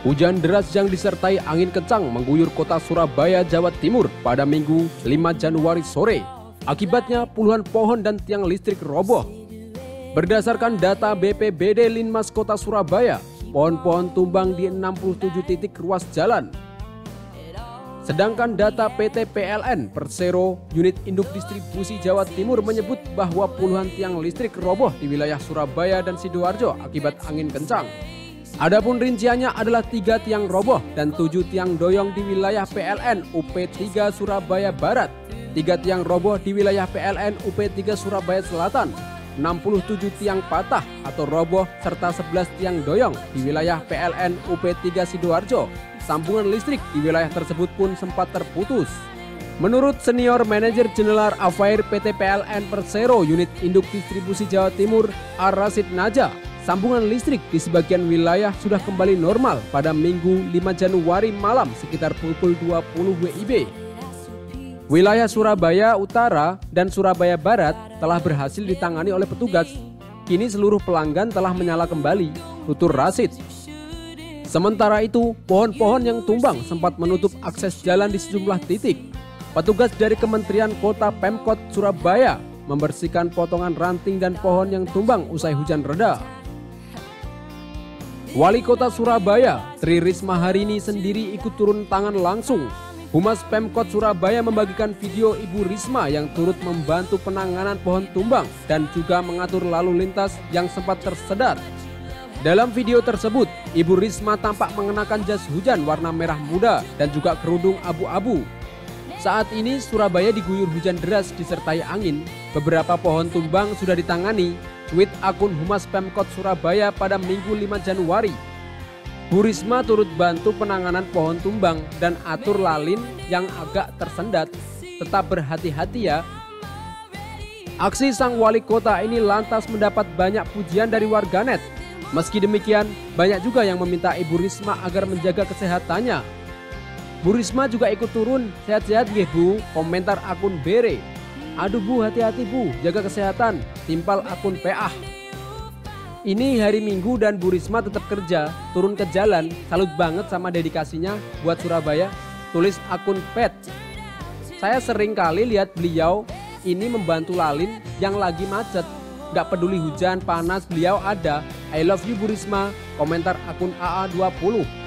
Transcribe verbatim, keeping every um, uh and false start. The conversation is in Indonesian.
Hujan deras yang disertai angin kencang mengguyur kota Surabaya, Jawa Timur pada Minggu lima Januari sore. Akibatnya puluhan pohon dan tiang listrik roboh. Berdasarkan data B P B D Linmas Kota Surabaya, pohon-pohon tumbang di enam puluh tujuh titik ruas jalan. Sedangkan data P T P L N Persero Unit Induk Distribusi Jawa Timur menyebut bahwa puluhan tiang listrik roboh di wilayah Surabaya dan Sidoarjo akibat angin kencang. Adapun rinciannya adalah tiga tiang roboh dan tujuh tiang doyong di wilayah P L N U P tiga Surabaya Barat, tiga tiang roboh di wilayah P L N U P tiga Surabaya Selatan, enam puluh tujuh tiang patah atau roboh serta sebelas tiang doyong di wilayah P L N U P tiga Sidoarjo. Sambungan listrik di wilayah tersebut pun sempat terputus. Menurut Senior Manager General Affair P T P L N Persero Unit Induk Distribusi Jawa Timur, Ar-Rasid Naja, sambungan listrik di sebagian wilayah sudah kembali normal pada Minggu lima Januari malam sekitar pukul dua puluh W I B. Wilayah Surabaya Utara dan Surabaya Barat telah berhasil ditangani oleh petugas. Kini seluruh pelanggan telah menyala kembali, tutur Rasid. Sementara itu, pohon-pohon yang tumbang sempat menutup akses jalan di sejumlah titik. Petugas dari Kementerian Kota Pemkot Surabaya membersihkan potongan ranting dan pohon yang tumbang usai hujan reda. Wali Kota Surabaya, Tri Risma hari ini sendiri ikut turun tangan langsung. Humas Pemkot Surabaya membagikan video Ibu Risma yang turut membantu penanganan pohon tumbang dan juga mengatur lalu lintas yang sempat tersedat. Dalam video tersebut, Ibu Risma tampak mengenakan jas hujan warna merah muda dan juga kerudung abu-abu. Saat ini Surabaya diguyur hujan deras disertai angin. Beberapa pohon tumbang sudah ditangani. Tweet akun Humas Pemkot Surabaya pada Minggu lima Januari. Bu Risma turut bantu penanganan pohon tumbang dan atur lalin yang agak tersendat. Tetap berhati-hati ya. Aksi sang wali kota ini lantas mendapat banyak pujian dari warganet. Meski demikian, banyak juga yang meminta Ibu Risma agar menjaga kesehatannya. Bu Risma juga ikut turun, sehat-sehat nggih Bu, komentar akun Bere. Aduh Bu, hati-hati Bu, jaga kesehatan, timpal akun P A. Ini hari Minggu dan Bu Risma tetap kerja, turun ke jalan, salut banget sama dedikasinya buat Surabaya, tulis akun Pet. Saya sering kali lihat beliau ini membantu lalin yang lagi macet. Gak peduli hujan, panas, beliau ada. I love you Bu Risma, komentar akun A A dua puluh.